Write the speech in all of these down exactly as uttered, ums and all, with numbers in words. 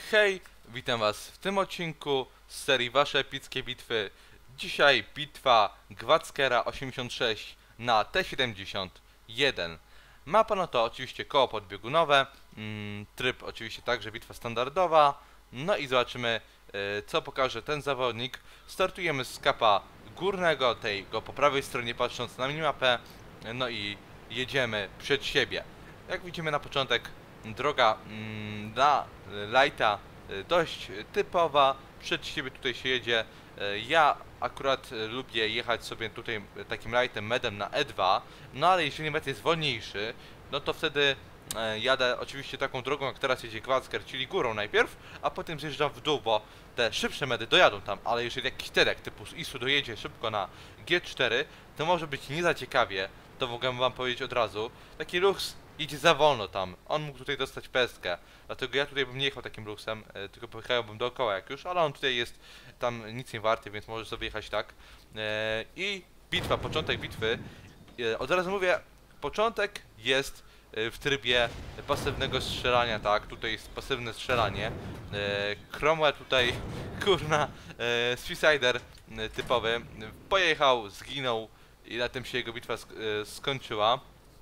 Hej, witam was w tym odcinku z serii Wasze epickie bitwy. Dzisiaj bitwa Gwackiera osiemdziesiąt sześć na T siedemdziesiąt jeden. Mapa no to oczywiście koło podbiegunowe, mm, tryb oczywiście także bitwa standardowa. No i zobaczymy y, co pokaże ten zawodnik. Startujemy z kapa górnego, tej go po prawej stronie patrząc na minimapę. No i jedziemy przed siebie. Jak widzimy na początek droga mm, dla lighta y, dość typowa, przed siebie tutaj się jedzie. Y, ja akurat y, lubię jechać sobie tutaj y, takim lightem medem na E dwa, no ale jeżeli med jest wolniejszy, no to wtedy y, jadę oczywiście taką drogą jak teraz jedzie Gwackier, czyli górą najpierw, a potem zjeżdżam w dół, bo te szybsze medy dojadą tam, ale jeżeli jakiś terek typu z Isu dojedzie szybko na G cztery, to może być nie za ciekawie, to mogę wam powiedzieć od razu. Taki Lux idzie za wolno tam, on mógł tutaj dostać pestkę, dlatego ja tutaj bym nie jechał takim Luxem, e, tylko pojechałbym dookoła jak już, ale on tutaj jest tam nic nie warty, więc może sobie jechać tak. E, I bitwa, początek bitwy, e, od razu mówię, początek jest e, w trybie pasywnego strzelania, tak, tutaj jest pasywne strzelanie. e, Cromwell tutaj, kurna, e, Suicider e, typowy, pojechał, zginął i na tym się jego bitwa sk e, skończyła.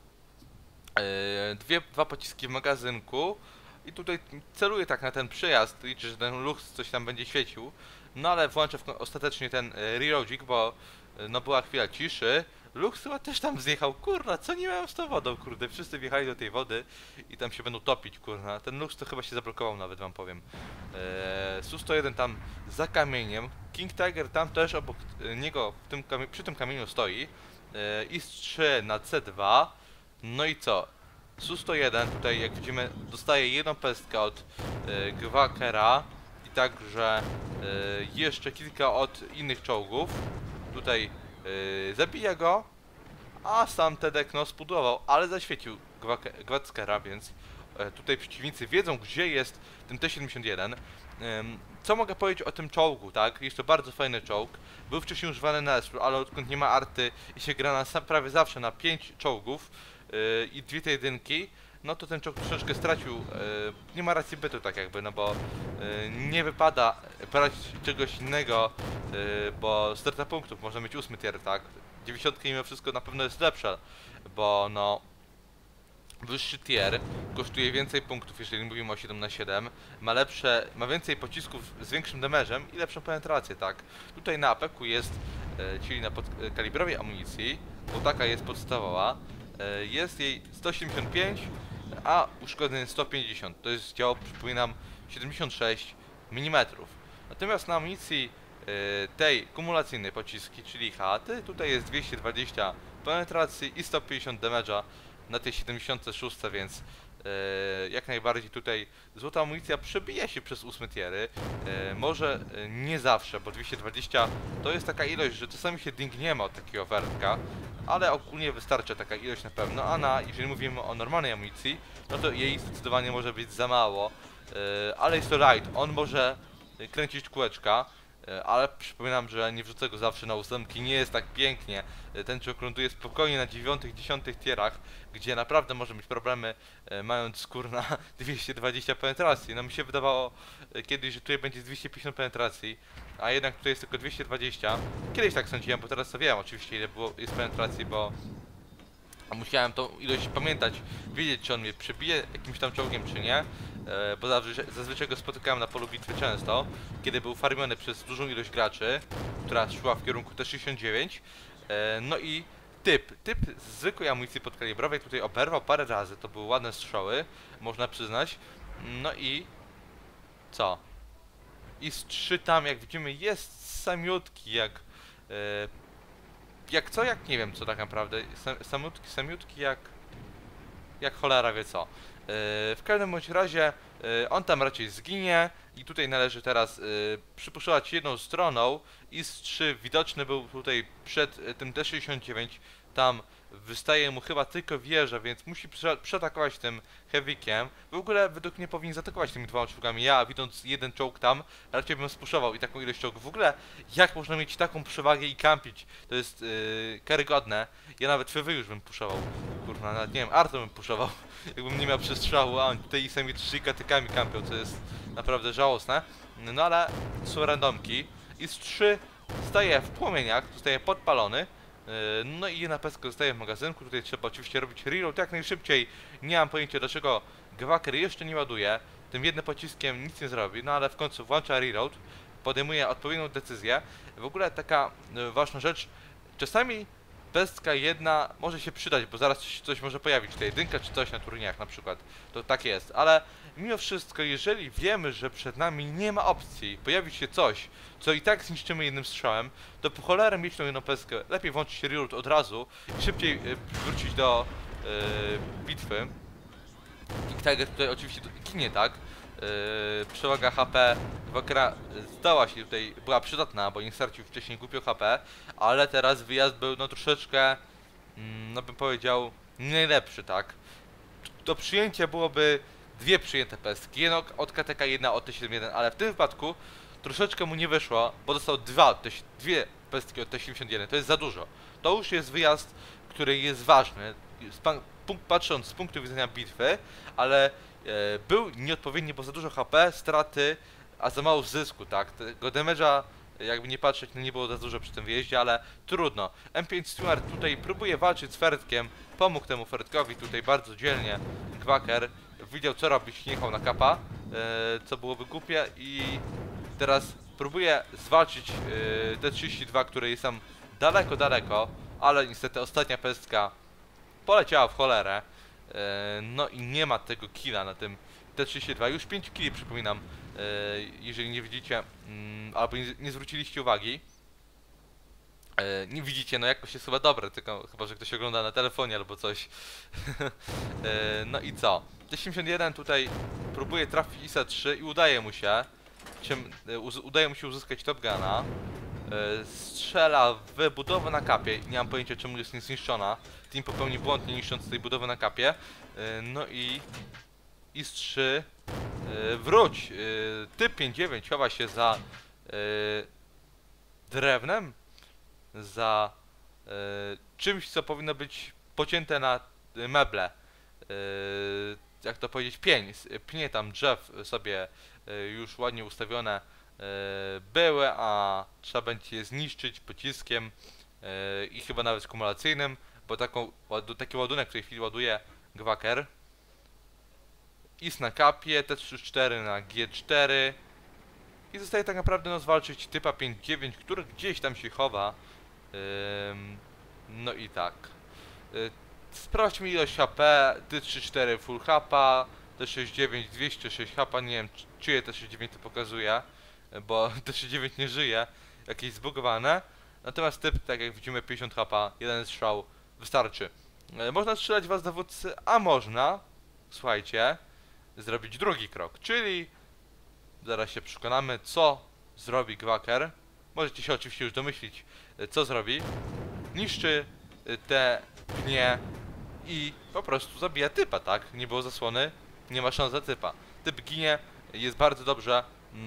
Dwie, dwa pociski w magazynku i tutaj celuję tak na ten przejazd, liczę, że ten Lux coś tam będzie świecił, no ale włączę w, ostatecznie ten e, reloadzik, bo e, no była chwila ciszy. Lux chyba też tam zjechał, kurna, co nie miałem z tą wodą, kurde, wszyscy wjechali do tej wody i tam się będą topić, kurna, ten Lux to chyba się zablokował nawet, wam powiem. e, S U sto jeden tam za kamieniem, King Tiger tam też obok e, niego w tym przy tym kamieniu stoi, e, I S trzy na C dwa. No i co? S U sto jeden tutaj, jak widzimy, dostaje jedną pestkę od y, Gwackiera i także y, jeszcze kilka od innych czołgów. Tutaj y, zabija go, a sam Tedek no spudował, ale zaświecił Gwackiera, więc y, tutaj przeciwnicy wiedzą, gdzie jest ten T siedemdziesiąt jeden. Y, co mogę powiedzieć o tym czołgu, tak? Jest to bardzo fajny czołg. Był wcześniej używany na Espru, ale odkąd nie ma arty i się gra na prawie zawsze na pięć czołgów, Yy, i dwie te jedynki, no to ten czołg troszeczkę stracił, yy, nie ma racji bytu tak jakby, no bo yy, nie wypada brać czegoś innego, yy, bo strata punktów, można mieć ósmy tier, tak? dziewięćdziesiątka mimo wszystko na pewno jest lepsza, bo no wyższy tier kosztuje więcej punktów, jeżeli mówimy o siedem na siedem, ma lepsze, ma więcej pocisków z większym damage'em i lepszą penetrację, tak? Tutaj na apeku jest, yy, czyli na kalibrowej amunicji, bo taka jest podstawowa. Jest jej sto siedemdziesiąt pięć, a uszkodzeń sto pięćdziesiąt. To jest dział, przypominam, siedemdziesiąt sześć milimetrów. Natomiast na amunicji tej kumulacyjnej pociski, czyli haty, tutaj jest dwieście dwadzieścia penetracji i sto pięćdziesiąt damage'a na tej siedemdziesiąt sześć, więc e, jak najbardziej tutaj złota amunicja przebija się przez ósme tiery. E, może e, nie zawsze, bo dwieście dwadzieścia to jest taka ilość, że czasami się dingniemy od takiego wertka, ale ogólnie wystarcza taka ilość na pewno, a na, jeżeli mówimy o normalnej amunicji, no to jej zdecydowanie może być za mało, e, ale jest to light, on może kręcić kółeczka, ale przypominam, że nie wrzucę go zawsze na ósemki, nie jest tak pięknie. Ten czołg ląduje spokojnie na dziewiątych, dziesiątych tierach, gdzie naprawdę może mieć problemy, mając kurna dwieście dwadzieścia penetracji. No mi się wydawało kiedyś, że tutaj będzie dwieście pięćdziesiąt penetracji, a jednak tutaj jest tylko dwieście dwadzieścia. Kiedyś tak sądziłem, bo teraz to wiem oczywiście ile było, jest penetracji, bo musiałem tą ilość pamiętać, wiedzieć, czy on mnie przebije jakimś tam czołgiem, czy nie, e, bo zazwyczaj, zazwyczaj go spotykałem na polu bitwy często, kiedy był farmiony przez dużą ilość graczy, która szła w kierunku T sześćdziesiąt dziewięć. E, no i typ, typ zwykłej amunicji podkalibrowej tutaj oberwał parę razy, to były ładne strzały, można przyznać. No i co? I S trzy tam, jak widzimy, jest samiutki, jak e, jak co, jak nie wiem co tak naprawdę, Sam, samiutki, samiutki jak jak cholera wie co. Yy, w każdym bądź razie yy, on tam raczej zginie i tutaj należy teraz yy, przypuszczać jedną stroną. I S trzy widoczny był tutaj przed yy, tym T sześćdziesiąt dziewięć, tam wystaje mu chyba tylko wieża, więc musi prze przeatakować tym heavykiem. W ogóle według mnie powinien zaatakować tymi dwoma czołgami. Ja, widząc jeden czołg tam, raczej bym spuszował i taką ilość czołgów. W ogóle, jak można mieć taką przewagę i kampić? To jest yy, karygodne. Ja nawet F W już bym puszował. Kurwa, nawet nie wiem, Arto bym puszował, jakbym nie miał przestrzału, a oni tutaj i sami trzy katykami kampią, co jest naprawdę żałosne. No ale są randomki. I z trzy staje w płomieniach, zostaje podpalony. No i jedna pestka zostaje w magazynku. Tutaj trzeba oczywiście robić reload jak najszybciej. Nie mam pojęcia, dlaczego Gwaker jeszcze nie ładuje. Tym jednym pociskiem nic nie zrobi, no ale w końcu włącza reload. Podejmuje odpowiednią decyzję. W ogóle taka y, ważna rzecz. Czasami pestka jedna może się przydać, bo zaraz coś, coś może pojawić, tutaj jedynka czy coś na turniejach na przykład. To tak jest, ale mimo wszystko, jeżeli wiemy, że przed nami nie ma opcji, pojawi się coś, co i tak zniszczymy jednym strzałem, to po cholerę mieć tą jedną pestkę. Lepiej włączyć reload od razu i szybciej y, wrócić do y, bitwy. I Tiger tutaj oczywiście ginie, tak? Yy, przewaga H P Gwakera zdała się tutaj, była przydatna, bo nie stracił wcześniej głupio H P, ale teraz wyjazd był no troszeczkę, mm, no bym powiedział, nie najlepszy, tak? Do przyjęcia byłoby dwie przyjęte pestki, jedna od K T K, jedna od T siedemdziesiąt jeden, ale w tym wypadku troszeczkę mu nie wyszło, bo dostał dwa, dwie pestki od T siedemdziesiąt jeden, to jest za dużo. To już jest wyjazd, który jest ważny, patrząc z punktu widzenia bitwy, ale e, był nieodpowiedni, bo za dużo H P, straty, a za mało zysku, tak? Tego damage'a, jakby nie patrzeć, no nie było za dużo przy tym wyjeździe, ale trudno. M pięć Stuart tutaj próbuje walczyć z Fertkiem, pomógł temu Fertkowi tutaj bardzo dzielnie. Gwaker widział co robić, nie jechał na kapa, e, co byłoby głupie i teraz próbuje zwalczyć e, T trzydzieści dwa, który jest tam daleko, daleko, ale niestety ostatnia pestka poleciała w cholerę. E, no i nie ma tego killa na tym T trzydzieści dwa. Już pięć killi, przypominam, e, jeżeli nie widzicie, mm, albo nie, nie zwróciliście uwagi. E, nie widzicie, no jakoś jest chyba dobre, tylko chyba, że ktoś ogląda na telefonie albo coś. e, no i co? T siedemdziesiąt jeden tutaj próbuje trafić I S A trzy i udaje mu się. Czym, e, uz, udaje mu się uzyskać Top Guna. E, strzela w budowę na kapie. Nie mam pojęcia, czemu jest niezniszczona. Team popełni błąd, nie niszcząc tej budowy na kapie. E, no i I S trzy e, wróć. E, typ pięćdziesiąt dziewięć chowa się za e, drewnem, za e, czymś, co powinno być pocięte na meble. E, jak to powiedzieć, pień. Pnie tam drzew sobie e, już ładnie ustawione e, były, a trzeba będzie je zniszczyć pociskiem e, i chyba nawet kumulacyjnym, bo taką, ładu, taki ładunek w tej chwili ładuje Gwaker. I S na kapie, T trzydzieści cztery na G cztery i zostaje tak naprawdę no, zwalczyć typa pięćdziesiąt dziewięć, który gdzieś tam się chowa. Ym, no i tak. Yy, sprawdźmy ilość H P, T trzydzieści cztery full H P, T sześćdziesiąt dziewięć dwieście sześć H P, nie wiem czyje T sześćdziesiąt dziewięć to pokazuje, bo T sześćdziesiąt dziewięć nie żyje, jakieś zbugowane. Natomiast typ, tak jak widzimy, pięćdziesiąt H P, jeden strzał wystarczy. Yy, można strzelać was dowódcy, a można, słuchajcie, zrobić drugi krok, czyli zaraz się przekonamy, co zrobi Gwaker. Możecie się oczywiście już domyślić, co zrobi. Niszczy te pnie i po prostu zabija typa, tak? Nie było zasłony, nie ma szans za typa. Typ ginie, jest bardzo dobrze.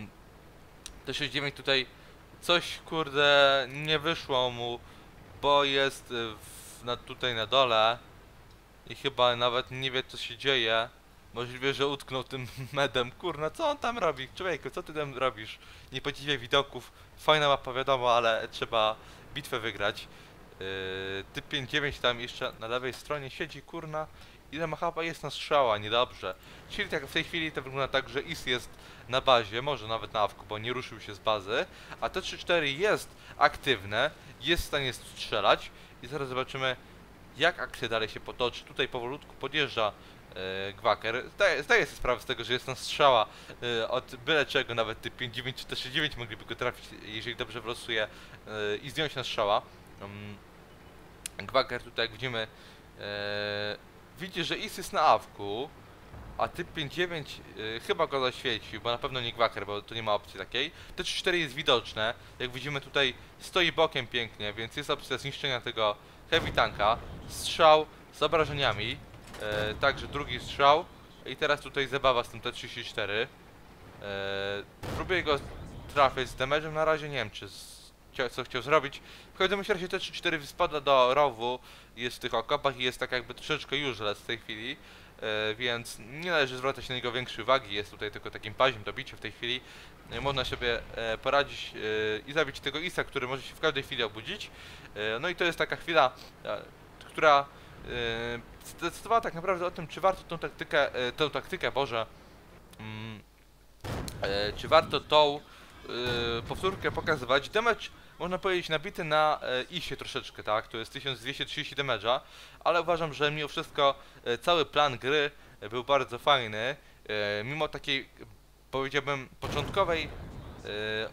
T sześćdziesiąt dziewięć tutaj coś, kurde, nie wyszło mu, bo jest w, na, tutaj na dole i chyba nawet nie wie, co się dzieje. Możliwe, że utknął tym medem. Kurna, co on tam robi? Człowieku, co ty tam robisz? Nie podziwiaj widoków. Fajna mapa, wiadomo, ale trzeba bitwę wygrać. Yy, typ pięćdziesiąt dziewięć tam jeszcze na lewej stronie siedzi, kurna. Ile ma H P? Jest na strzała, niedobrze. Czyli tak w tej chwili to wygląda tak, że I S jest na bazie, może nawet na awku, bo nie ruszył się z bazy. A T trzydzieści cztery jest aktywne, jest w stanie strzelać. I zaraz zobaczymy, jak akcja dalej się potoczy. Tutaj powolutku podjeżdża Yy, Gwaker. Zdaję, zdaję sobie sprawę z tego, że jest tam strzała yy, od byle czego, nawet typ pięćdziesiąt dziewięć czy T sześćdziesiąt dziewięć mogliby go trafić, jeżeli dobrze wylosuje yy, i zdjąć na strzała. Yy, Gwaker tutaj, jak widzimy, yy, widzi, że I S jest na awku, a typ pięćdziesiąt dziewięć yy, chyba go zaświecił, bo na pewno nie Gwaker, bo tu nie ma opcji takiej. T trzydzieści cztery jest widoczne, jak widzimy tutaj stoi bokiem pięknie, więc jest opcja zniszczenia tego heavy tanka, strzał z obrażeniami, e, także drugi strzał i teraz tutaj zabawa z tym T trzydzieści cztery. E, próbuję go trafić z damage'em, na razie nie wiem czy z, co chciał zrobić. W każdym razie T trzydzieści cztery spada do rowu, jest w tych okopach i jest tak jakby troszeczkę useless w tej chwili. E, więc nie należy zwracać na niego większej uwagi, jest tutaj tylko takim paziem do bicia w tej chwili. E, można sobie e, poradzić e, i zabić tego Isa, który może się w każdej chwili obudzić. E, no i to jest taka chwila, e, która e, zdecydowała tak naprawdę o tym, czy warto tą taktykę, e, tą taktykę, Boże, mm, e, czy warto tą e, powtórkę pokazywać. Damage, można powiedzieć, nabity na e, Isie troszeczkę, tak? To jest tysiąc dwieście trzydzieści damage'a, ale uważam, że mimo wszystko e, cały plan gry e, był bardzo fajny. E, mimo takiej, powiedziałbym, początkowej, e,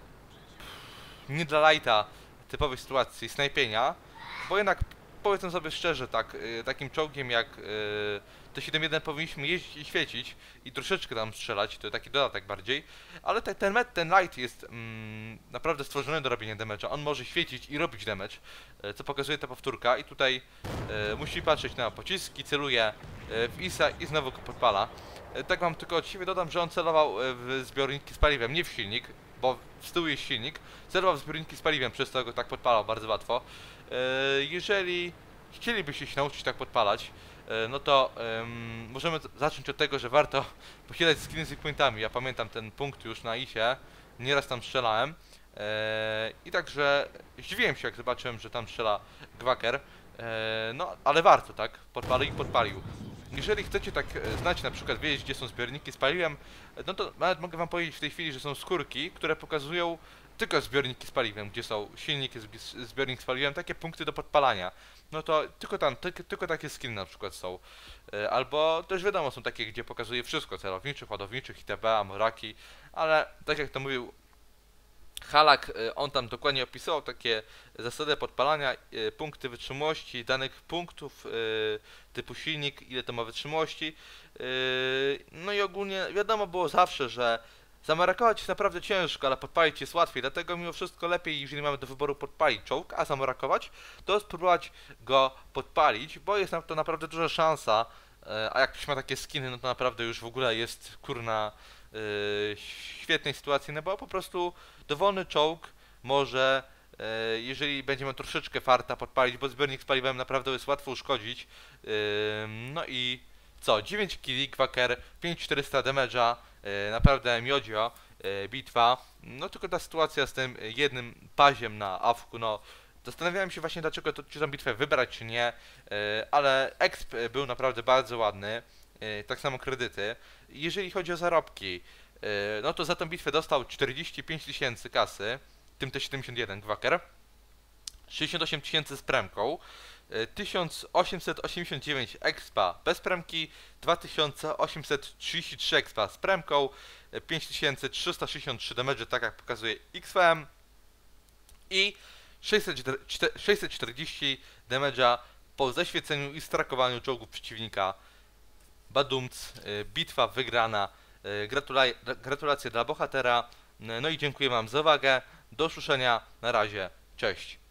nie dla lighta, typowej sytuacji snajpienia, bo jednak powiedzmy sobie szczerze, tak, y, takim czołgiem jak y, T siedemdziesiąt jeden powinniśmy jeździć i świecić i troszeczkę tam strzelać, to taki dodatek bardziej, ale te, ten, met, ten light jest mm, naprawdę stworzony do robienia damage'a, on może świecić i robić damage, y, co pokazuje ta powtórka i tutaj y, musi patrzeć na pociski, celuje y, w Isa i znowu go podpala. Y, tak wam tylko od siebie dodam, że on celował y, w zbiorniki z paliwem, nie w silnik, bo z tyłu jest silnik, celował w zbiorniki z paliwem, przez to go tak podpalał bardzo łatwo. Yy, jeżeli chcielibyście się nauczyć tak podpalać, yy, no to yy, możemy zacząć od tego, że warto posiadać skiny z checkpointami. Ja pamiętam ten punkt już na Isie, nieraz tam strzelałem yy, i także zdziwiłem się, jak zobaczyłem, że tam strzela Gwaker, yy, no ale warto, tak, podpalił i podpalił. Jeżeli chcecie tak znać, na przykład wiedzieć, gdzie są zbiorniki z paliwem, no to nawet mogę wam powiedzieć w tej chwili, że są skórki, które pokazują tylko zbiorniki z paliwem, gdzie są silniki, zbiornik z paliwem, takie punkty do podpalania. No to tylko tam, tylko, tylko takie skiny na przykład są. E, albo też wiadomo, są takie, gdzie pokazuje wszystko, celowniczych, ładowniczych, itb., amoraki, ale tak jak to mówił Halak, on tam dokładnie opisywał takie zasady podpalania, e, punkty wytrzymałości danych punktów, e, typu silnik, ile to ma wytrzymałości. E, no i ogólnie wiadomo było zawsze, że zamorakować jest naprawdę ciężko, ale podpalić jest łatwiej, dlatego mimo wszystko lepiej, jeżeli mamy do wyboru podpalić czołg, a zamorakować, to spróbować go podpalić, bo jest na to naprawdę duża szansa, e, a jak ktoś ma takie skiny, no to naprawdę już w ogóle jest kurna e, świetnej sytuacji, no bo po prostu dowolny czołg może, e, jeżeli będziemy troszeczkę farta podpalić, bo zbiornik z paliwem naprawdę jest łatwo uszkodzić, e, no i co, dziewięć killi, Gwaker, pięć tysięcy czterysta damage'a, e, naprawdę miodzio, e, bitwa, no tylko ta sytuacja z tym jednym paziem na awku, no zastanawiałem się właśnie dlaczego, to, czy tą bitwę wybrać czy nie, e, ale exp był naprawdę bardzo ładny, e, tak samo kredyty. Jeżeli chodzi o zarobki, e, no to za tą bitwę dostał czterdzieści pięć tysięcy kasy, tym T siedemdziesiąt jeden Gwaker, sześćdziesiąt osiem tysięcy z premką, tysiąc osiemset osiemdziesiąt dziewięć expa bez premki, dwa tysiące osiemset trzydzieści trzy expa z premką, pięć tysięcy trzysta sześćdziesiąt trzy damage, tak jak pokazuje X V M i sześćset czterdzieści damage'a po zaświeceniu i strakowaniu czołgów przeciwnika. Badumc, bitwa wygrana, Gratula gratulacje dla bohatera, no i dziękuję wam za uwagę, do usłyszenia, na razie, cześć.